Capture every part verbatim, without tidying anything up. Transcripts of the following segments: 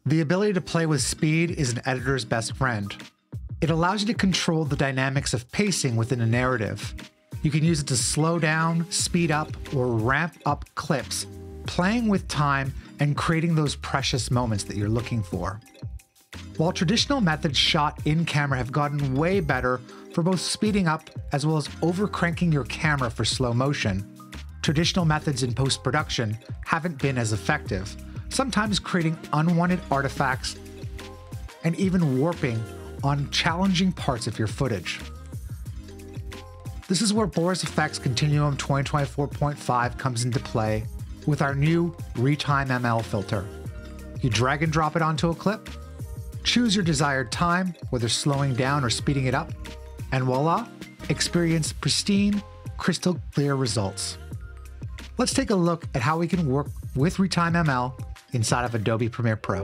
The ability to play with speed is an editor's best friend. It allows you to control the dynamics of pacing within a narrative. You can use it to slow down, speed up, or ramp up clips, playing with time and creating those precious moments that you're looking for. While traditional methods shot in camera have gotten way better for both speeding up as well as overcranking your camera for slow motion, traditional methods in post-production haven't been as effective, sometimes creating unwanted artifacts and even warping on challenging parts of your footage. This is where Boris Effects Continuum twenty twenty-four point five comes into play with our new Retimer M L filter. You drag and drop it onto a clip, choose your desired time, whether slowing down or speeding it up, and voila, experience pristine, crystal clear results. Let's take a look at how we can work with Retimer M L inside of Adobe Premiere Pro.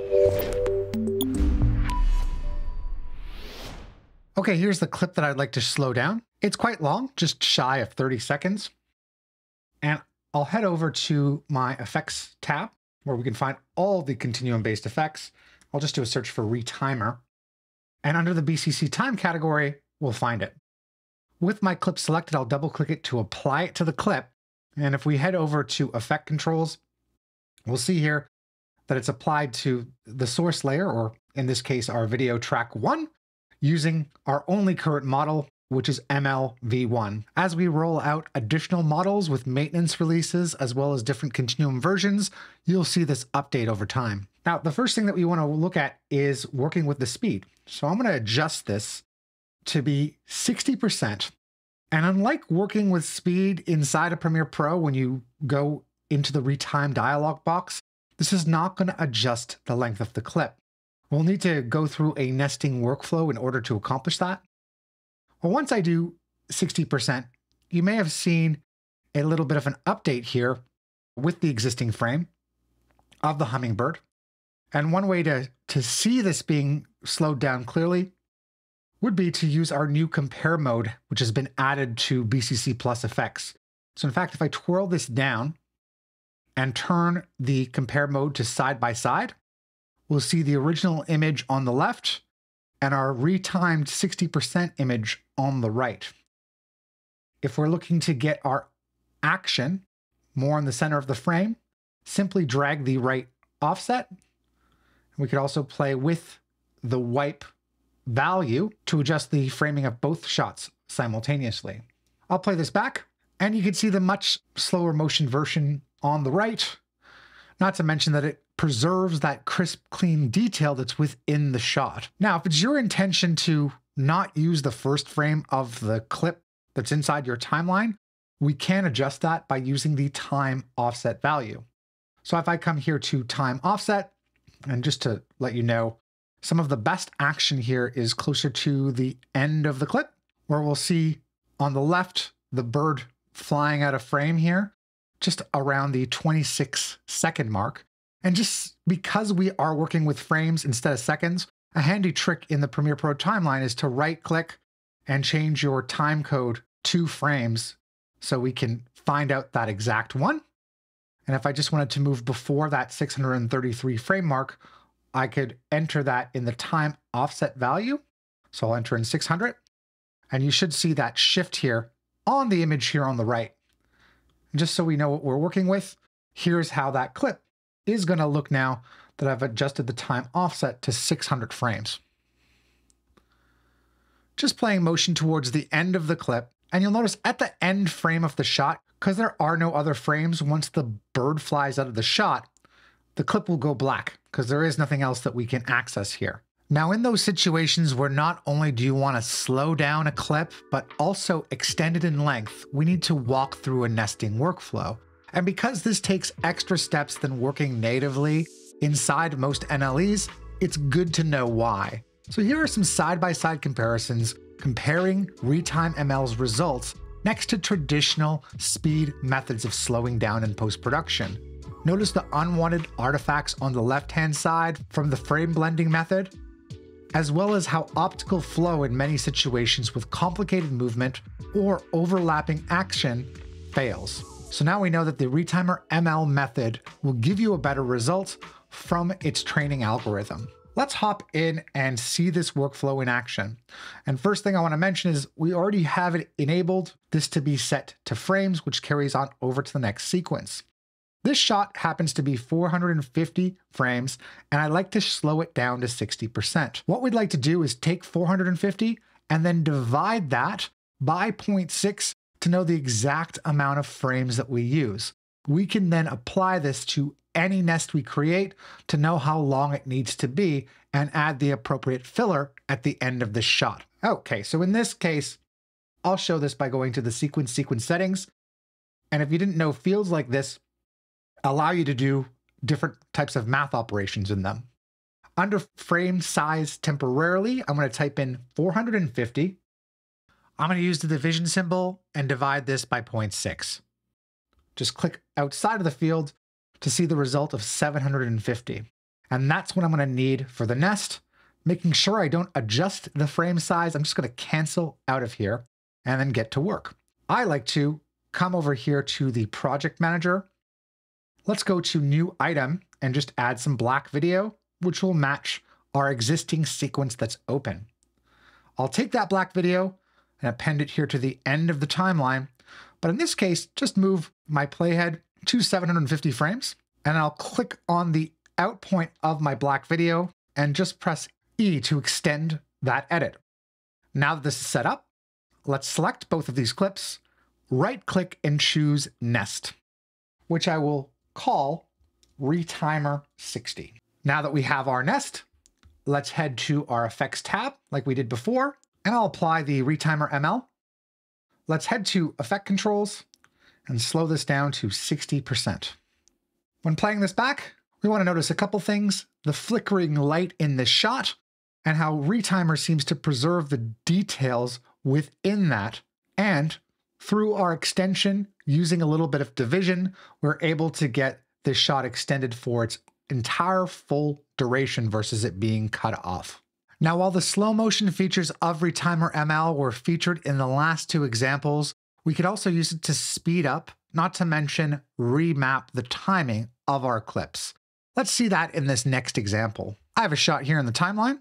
Okay, here's the clip that I'd like to slow down. It's quite long, just shy of thirty seconds. And I'll head over to my Effects tab, where we can find all the continuum-based effects. I'll just do a search for Retimer. And under the B C C time category, we'll find it. With my clip selected, I'll double-click it to apply it to the clip. And if we head over to Effect Controls, we'll see here that it's applied to the source layer, or in this case, our video track one, using our only current model, which is M L V one. As we roll out additional models with maintenance releases, as well as different continuum versions, you'll see this update over time. Now, the first thing that we want to look at is working with the speed. So I'm going to adjust this to be sixty percent. And unlike working with speed inside of Premiere Pro, when you go into the Retime dialog box, this is not going to adjust the length of the clip. We'll need to go through a nesting workflow in order to accomplish that. Well, once I do sixty percent, you may have seen a little bit of an update here with the existing frame of the hummingbird. And one way to, to see this being slowed down clearly would be to use our new compare mode, which has been added to B C C Plus effects. So in fact, if I twirl this down and turn the compare mode to side by side, we'll see the original image on the left and our retimed sixty percent image on the right. If we're looking to get our action more in the center of the frame, simply drag the right offset. We could also play with the wipe value to adjust the framing of both shots simultaneously. I'll play this back, and you can see the much slower motion version on the right, not to mention that it preserves that crisp, clean detail that's within the shot. Now, if it's your intention to not use the first frame of the clip that's inside your timeline, we can adjust that by using the time offset value. So if I come here to time offset, and just to let you know, some of the best action here is closer to the end of the clip, where we'll see on the left, the bird flying out of frame here, just around the twenty-six second mark. And just because we are working with frames instead of seconds, a handy trick in the Premiere Pro timeline is to right click and change your time code to frames so we can find out that exact one. And if I just wanted to move before that six hundred thirty-three frame mark, I could enter that in the time offset value. So I'll enter in six hundred, and you should see that shift here on the image here on the right. And just so we know what we're working with, here's how that clip is going to look now that I've adjusted the time offset to six hundred frames. Just playing motion towards the end of the clip, and you'll notice at the end frame of the shot, because there are no other frames, once the bird flies out of the shot, the clip will go black because there is nothing else that we can access here. Now, in those situations where not only do you want to slow down a clip, but also extend it in length, we need to walk through a nesting workflow. And because this takes extra steps than working natively inside most N L Es, it's good to know why. So here are some side-by-side comparisons comparing Retimer M L's results next to traditional speed methods of slowing down in post-production. Notice the unwanted artifacts on the left-hand side from the frame blending method, as well as how optical flow in many situations with complicated movement or overlapping action fails. So now we know that the Retimer M L method will give you a better result from its training algorithm. Let's hop in and see this workflow in action. And first thing I want to mention is we already have it enabled this to be set to frames, which carries on over to the next sequence. This shot happens to be four hundred fifty frames, and I like to slow it down to sixty percent. What we'd like to do is take four hundred fifty and then divide that by zero point six to know the exact amount of frames that we use. We can then apply this to any nest we create to know how long it needs to be and add the appropriate filler at the end of the shot. Okay, so in this case, I'll show this by going to the sequence sequence settings. And if you didn't know, fields like this allow you to do different types of math operations in them. Under frame size temporarily, I'm going to type in four hundred fifty. I'm going to use the division symbol and divide this by zero point six. Just click outside of the field to see the result of seven hundred fifty. And that's what I'm going to need for the nest. Making sure I don't adjust the frame size, I'm just going to cancel out of here and then get to work. I like to come over here to the project manager. Let's go to new item and just add some black video, which will match our existing sequence that's open. I'll take that black video and append it here to the end of the timeline. But in this case, just move my playhead to seven hundred fifty frames, and I'll click on the out point of my black video and just press E to extend that edit. Now that this is set up, let's select both of these clips, right click and choose Nest, which I will call Retimer sixty. Now that we have our nest, let's head to our effects tab like we did before, and I'll apply the Retimer M L. Let's head to effect controls and slow this down to sixty percent. When playing this back, we want to notice a couple things: the flickering light in this shot and how Retimer seems to preserve the details within that. And through our extension, using a little bit of division, we're able to get this shot extended for its entire full duration versus it being cut off. Now, while the slow motion features of Retimer M L were featured in the last two examples, we could also use it to speed up, not to mention remap the timing of our clips. Let's see that in this next example. I have a shot here in the timeline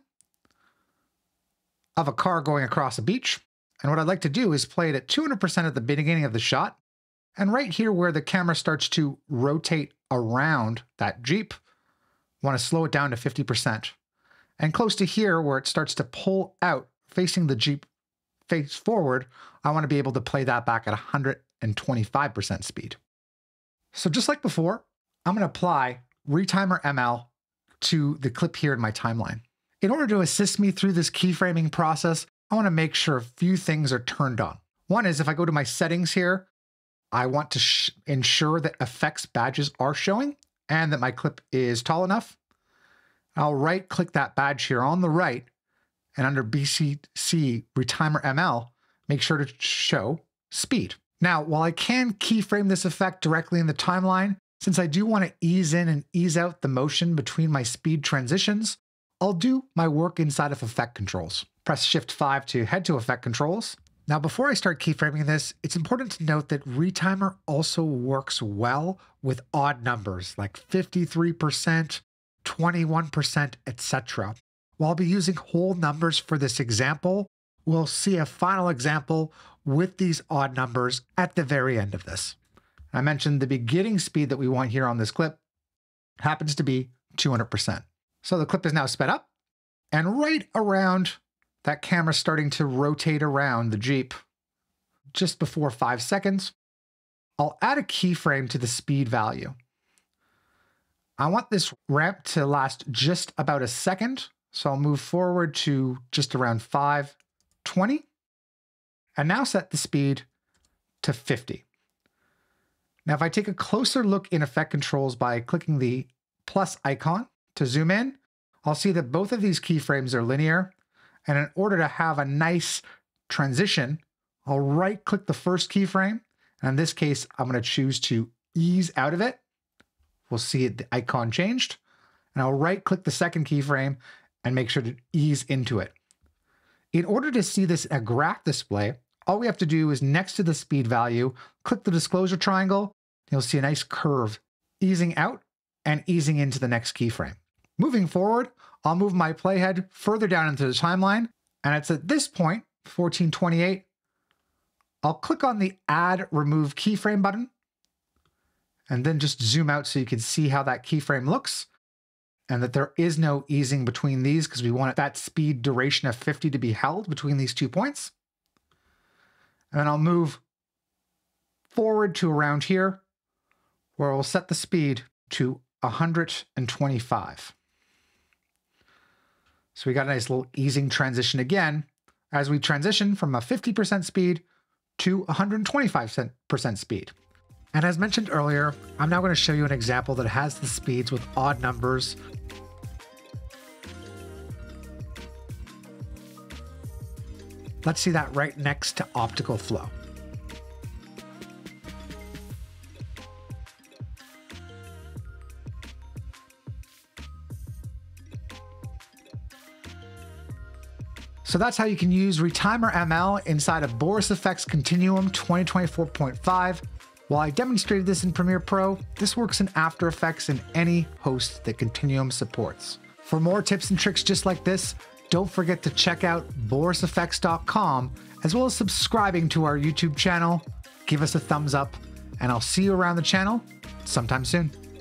of a car going across a beach. And what I'd like to do is play it at two hundred percent at the beginning of the shot. And right here where the camera starts to rotate around that Jeep, I want to slow it down to fifty percent. And close to here where it starts to pull out facing the Jeep face forward, I want to be able to play that back at one hundred twenty-five percent speed. So just like before, I'm going to apply Retimer M L to the clip here in my timeline. In order to assist me through this keyframing process, I want to make sure a few things are turned on. One is if I go to my settings here, I want to sh- ensure that effects badges are showing and that my clip is tall enough. I'll right click that badge here on the right, and under B C C Retimer M L, make sure to show speed. Now, while I can keyframe this effect directly in the timeline, since I do want to ease in and ease out the motion between my speed transitions, I'll do my work inside of effect controls. Press Shift five to head to effect controls. Now, before I start keyframing this, it's important to note that Retimer also works well with odd numbers like fifty-three percent, twenty-one percent, et cetera. While I'll be using whole numbers for this example, we'll see a final example with these odd numbers at the very end of this. I mentioned the beginning speed that we want here on this clip happens to be two hundred percent. So the clip is now sped up, and right around that camera starting to rotate around the Jeep, just before five seconds, I'll add a keyframe to the speed value. I want this ramp to last just about a second, so I'll move forward to just around five twenty, and now set the speed to fifty. Now, if I take a closer look in effect controls by clicking the plus icon to zoom in, I'll see that both of these keyframes are linear. And in order to have a nice transition, I'll right click the first keyframe. And in this case, I'm going to choose to ease out of it. We'll see it, the icon changed. And I'll right click the second keyframe and make sure to ease into it. In order to see this in a graph display, all we have to do is next to the speed value, click the disclosure triangle. You'll see a nice curve easing out and easing into the next keyframe. Moving forward, I'll move my playhead further down into the timeline, and it's at this point, fourteen twenty-eight, I'll click on the Add Remove Keyframe button, and then just zoom out so you can see how that keyframe looks, and that there is no easing between these because we want that speed duration of fifty to be held between these two points. And then I'll move forward to around here, where we'll set the speed to one hundred twenty-five. So we got a nice little easing transition again, as we transition from a fifty percent speed to one hundred twenty-five percent speed. And as mentioned earlier, I'm now going to show you an example that has the speeds with odd numbers. Let's see that right next to optical flow. So that's how you can use Retimer M L inside of Boris Effects Continuum twenty twenty-four point five. While I demonstrated this in Premiere Pro, this works in After Effects and any host that Continuum supports. For more tips and tricks just like this, don't forget to check out boris effects dot com, as well as subscribing to our YouTube channel. Give us a thumbs up, and I'll see you around the channel sometime soon.